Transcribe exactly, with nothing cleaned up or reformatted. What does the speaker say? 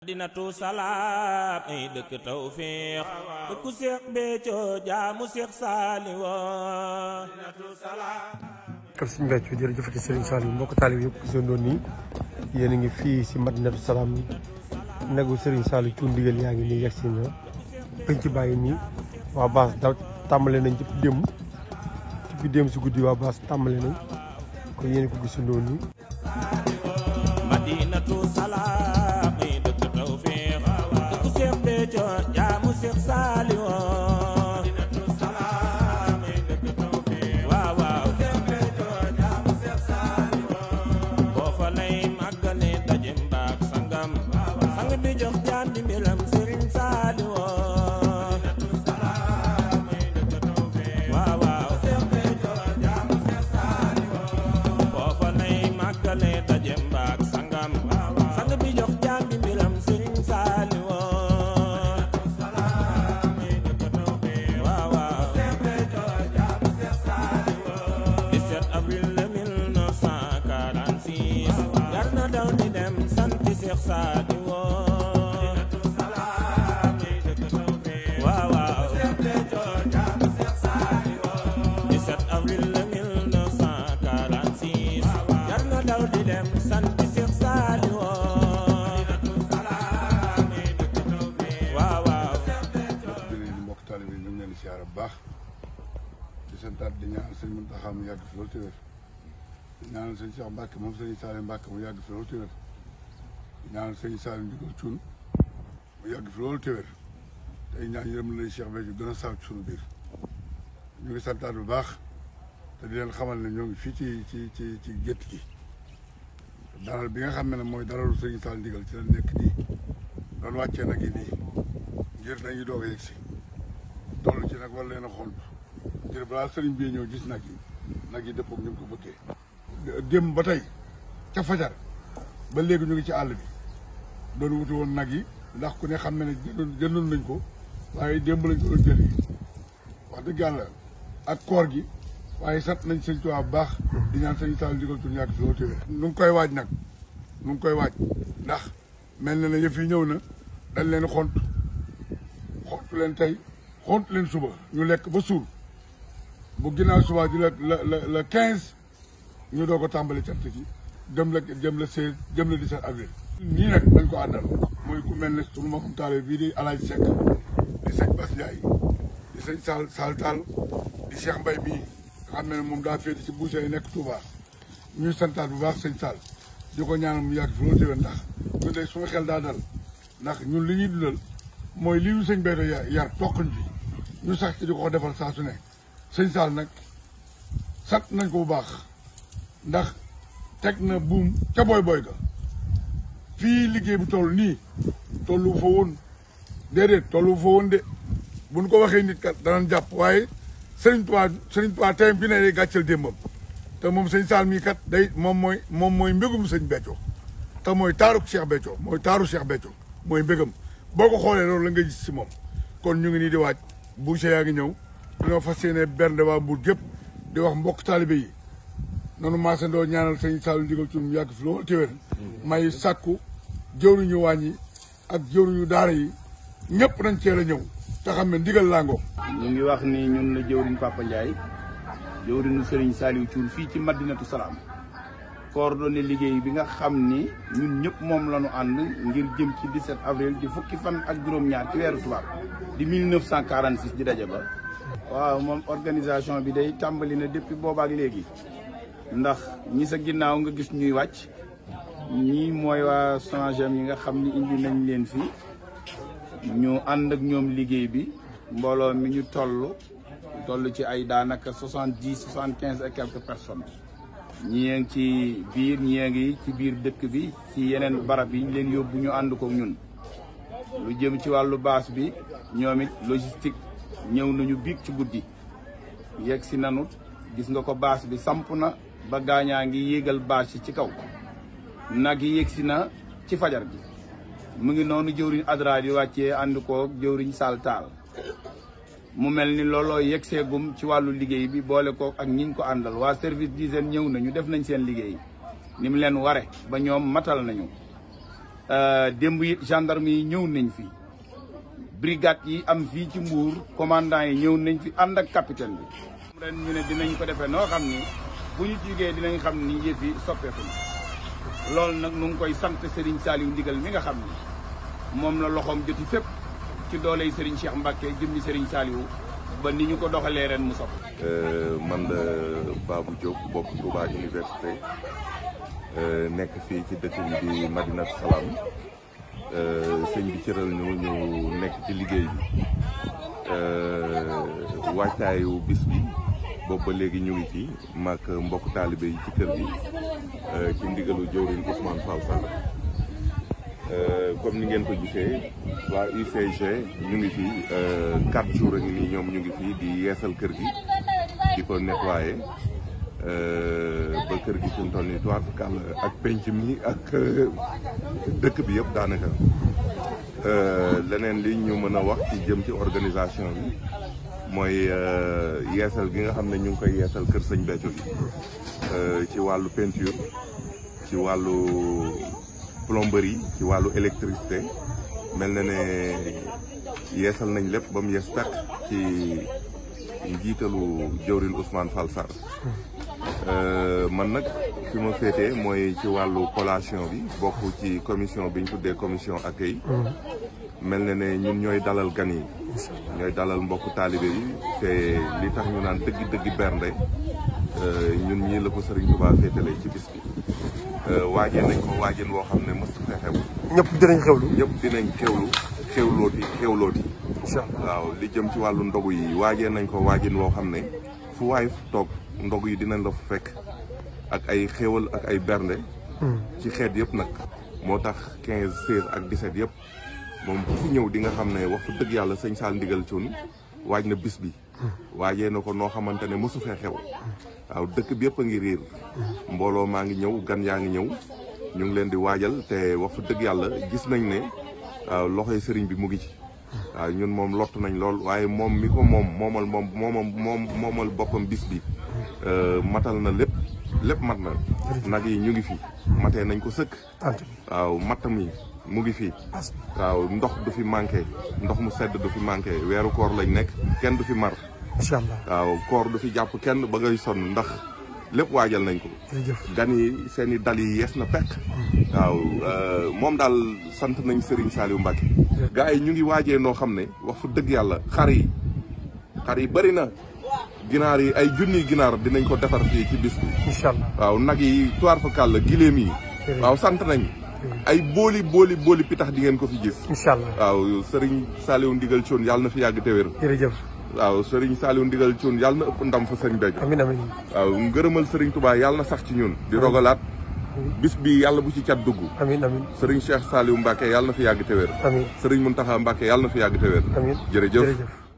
Madinatu Salaam ay dëkk tawfiix dëkku Seex Béthio jaamu Seex Saaliw Madinatu Salaam. kër Sëriñ Béthio jërëjëfati Sëriñ Saaliw mbokk taalib yëpp gisoon doon nii yéen a ngi fii si Madinatu Salaam nagu Sëriñ Saaliw Cuun ndigal yaa ngi nii yegsi na penc bàyyi nii waa baas daw tàmbale nañ ci démb ci démb si guddi waa baas tàmbale nañ ko yéen ko gisoon doon nii. Madinatu Salaam ay dëkk tawfiix dëkku Seex Béthio jaamu Seex Saaliw Madinatu Salaam ay dëkk tawfiix waaw waaw Seex Béthio jaamu Seex Saaliw boo fa lay màggale daje mbaak sangam sang bi jox jaam di mbiram Sëriñ Saaliw Madinatu Salaam ay dëkk tawfiix waaw waaw Seex Béthio jaamu Seex Saaliw boo fa lay màggale daje mbaak sangam sang bi jox jaam di mbiram Sëriñ Saaliw Madinatu Salaam ay dëkk tawfiix waaw waaw Seex Béthio jaamu Seex Saaliw dix-sept avril mille neuf cent quarante-six yar na daw di dem santi Seex Saaliw Madinatu Salaam ay dëkk tawfiix waaw waaw Seex Béthio jaamu Seex Saaliw dix-sept avril mille neuf cent quarante-six yar na daw di dem santi Seex Saaliw Madinatu Salaam ay dëkk tawfiix waaw waaw mbokk taalibe yi ñu ngi leen di siyaare bu baax di santaat di ñaanal sëñ Muntaxa mu yàgg fi loolu te wér di ñaanal sëñ Cheikh Mbacke moom sëñ Saaliw Mbacke mu yàgg fi loolu te wér di ñaanal sëñ Saaliw Ndigal Cuun mu yàgg fi loolu te wér tey ñaan yërëm lay Cheikh Béthio gën a saw ci sunu biir ñu ngi santaat bu baax te di leen xamal ne ñoo ngi fii ci ci ci ci gétt gi dalal bi nga xam ne mooy dalalu sëñ Saaliw Ndigal ci la nekk nii doon wàccee nag yi nii ngir dañuy doog a yegg si toll ci nag war leen a xont ngir balaa sëriñ bi ñëw gis nag yi nag yi dëppoog ñu ko bëggee démb ba tey ca fajar ba léegi ñu ngi ci àll bi doon wuti woon nag yi ndax ku ne xam ne ne jëndoon jëndoon nañ ko waaye démb lañ ko doon jël yi wax dëgg yàlla ak koor gi waaye sant nañ sëñ Tuubaa bu baax di ñaan sëñ Saaliw Ndigal Cuun yàgg fi loolu téwér nu ngi koy waaj nag nu ngi koy waaj ndax mel na ne yëf yi ñëw na dañ leen xont xontu leen tey xontu leen suba ñu lekk ba suur bu ginnaaw suba ji la la la la quinze ñu doo ko tàmbali cant gi jëm la jëm la seize jëm la dix-sept avril nii nag dañ ko àndal mooy ku mel ne sunu mbokkum taalibe bii di Alaaji Seck di sëñ Bass Ndiaye di sëñ Sall Sall Tall di Cheikh Mbaye bii nga xam ne moom daa féete ci boucher yi nekk Touba ñuy santaat bu baax sëñ Sall di ko ñaanal mu yàgg fi loolu téwér ndax ñun de suma xel daa dal ndax ñun li ñuy dundal mooy lii ñu sëñ Béthio yar tokkuñ fi ñu sax ci di ko defal saa su ne sëñ Sall nag sant nañ ko bu baax ndax teg na buum ca boy boy ga fii liggéey bu toll nii tollu fa woon déedéet tollu fa woon de buñ ko waxee nit kat danañ jàpp waaye Sëriñ Tuubaa Sëriñ Tuubaa teyam bi ne day gàccal démbam te moom sëñ Sall mii kat day moom mooy moom mooy mbégum sëñ Béthio te mooy taaru Cheikh Béthio mooy taaru Cheikh Béthio mooy mbégam boo ko xoolee loolu la nga gis si moom kon ñu ngi nii di waaj boucher yaa ngi ñëw dañoo fas yéene bernde waa Mbuur gépp di wax mbokk taalibe yi noonu maasandoo ñaanal sëñ Saaliw Ndigal Cuun mu yàgg fi loolu téwér may sàkku jëwriñu wàññi ak jëwriñu daara yi ñëpp nañ ceel a ñëw te xam ne ndigal laa ngoog. ñu ngi wax ni ñun la jëwriñ Papa Ndiaye jëwriñu Sëriñ Saaliw Cuun fii ci Madinatu Salaam coordonné liggéey bi nga xam ni ñun ñëpp moom la ñu ànd ngir jëm ci dix-sept avril di fukki fan ak juróom-ñaar ci weeru tubaab di mille neuf cent quarante-six di daje ba. waaw moom organisation bi day tàmbali na depuis boobaak léegi ndax ñi sa ginnaaw nga gis ñuy wàcc ñii mooy waa SONAGEM yi nga xam ni indi nañ leen fii ñu ànd ak ñoom liggéey bi mbooloo mi ñu toll toll ci ay daanaka soixante-dix soixante-quinze et quelques personnes. ñii ngi ci biir ñii ngi ci biir dëkk bi ci yeneen barab yi leen yóbbu ñu ànd ko ñun lu jëm ci wàllu baas bi ñoom it logistique ñëw nañu biig ci guddi yegg si nanu gis nga ko baas bi samp na ba gaañaa ngi yéegal baas yi ci kaw nag yi yegg si na ci fajar bi mu ngi noonu jëwriñ Adra di wàccee ànd ko jëwriñ Sall Tall mu mel ni looloo yegseegum ci wàllu liggéey bi boole ko ak ñiñ ko àndal waa service d'hygiène ñëw nañu def nañ seen liggéey ni mu leen ware ba ñoom matal nañu démb it gendarme yi ñëw nañ fi brigade yi am fii ci Mbour commandant yi ñëw nañ fi ànd ak capitaine bi. ren ñu ne dinañ ko defee noo xam ni bu ñu jugee dinañ xam ni yëf yi soppeeku na loolu nag nu ngi koy sant Serigne Saliou Ndigal mi nga xam ni moom la loxoom joti fépp ci dooley Serigne Cheikh Mbacke jëmmi Serigne Saliou ba ni ñu ko doxalee ren mu sopp man la Babou Diop bokk Touba Université nekk fii ci dëkk bi di Madinatu Salaam sëñ bi cëral ñu ñu nekk ci liggéey bi waajtaayu bis bi boobu ba léegi ñu ngi ci maak mbokk taalibe yi ci kër gi ci ndigalu jëwriñ Ousmane Fall Sarr comme ni ngeen ko gisee waa U C G ñu ngi fi quatre jours a ngi nii ñoom ñu ngi fi di yeesal kër gi di ko nettoyer ba kër gi suñu toll nii tuwaat kàll ak penc mi ak dëkk bi yëpp daanaka leneen li ñu mën a wax ci jëm ci organisation bi mooy yeesal gi nga xam ne ñu ngi koy yeesal kër Sëñ Béthio bi ci wàllu peinture ci wàllu plomberie ci wàllu électricité mel na ne yeesal nañ lépp ba mu yees takk ci njiitalu jëwriñ Ousmane Fall Sarr man nag fi ma féetee mooy ci wàllu collation bi bokk ci commission bi ñu tuddee commission accueil mel na ne ñun ñooy dalal gan yi ñooy dalal mbokku taalibe yi te li tax ñu naan dëggi dëggi bernde ñun ñii la ko Serigne Touba féetale ci bis bi waajee nañ ko waajeen woo xam ne mës fee xew ñëpp dinañ xewlu ñëpp dinañ xewlu xewlooti xewlooti waaw li jëm ci wàllu ndogu yi waajee nañ ko waajeen woo xam ne fu waay toog ndogu yi dinañ la fa fekk ak ay xéwal ak ay bernde ci xeet yëpp nag moo tax quinze seize ak dix-sept yëpp moom bu fi ñëw di nga xam ne wax fa dëgg yàlla sëñ Sall Ndigal Thioune waaj na bis bi waajee na ko noo xamante ne mosu fee xew waaw dëkk bi yëpp a ngi riir mbooloo maa ngi ñëw gan yaa ngi ñëw ñu ngi leen di waajal te wax fa dëgg yàlla gis nañ ne waaw loxoy sëriñ bi mu ngi ci waaw ñun moom lott nañ lool waaye moom mi ko moom moomal moom moom moom moomal boppam bis bi matal na lépp lépp mat na nag yi ñu ngi fi matee nañ ko sëkk waaw matt mi mu ngi fi waaw ndox du fi manqué ndox mu sedd du fi manqué weeru koor lañ nekk kenn du fi mar incha allah waaw koor du fi jàpp kenn ba ngay sonn ndax lépp waajal nañ ko gan yi seen i dal yi yees na pekk waaw moom daal sant nañ Serigne Saliou Mbacke gars yi ñu ngi waajee noo xam ne wax fa dëgg yàlla xar yi xar yi bëri na ginaar yi ay junniy ginaar dinañ ko defar fii ci bis bi incha allah waaw nag yi tuwaar fa kàll giléem yi waaw sant nañ ay booli booli booli pitax di ngeen ko fi gis incha allah waaw Serigne Saliou Ndigal Thioune yàlla na fi yàgg te wér jërëjëf waaw Serigne Saliou Ndigal Thioune yàlla na ëpp ndam fa Serigne Béthio amiin amiin waaw ngërëmal Serigne Touba yàlla na sax ci ñun di rogalaat bis bi yàlla bu ci cat dugg amiin amiin Serigne Cheikh Saliou Mbacke yàlla na fi yàgg te wér amiin Serigne Mountakha Mbacke yàlla na fi yàgg te wér amiin jërëjëf jërëjëf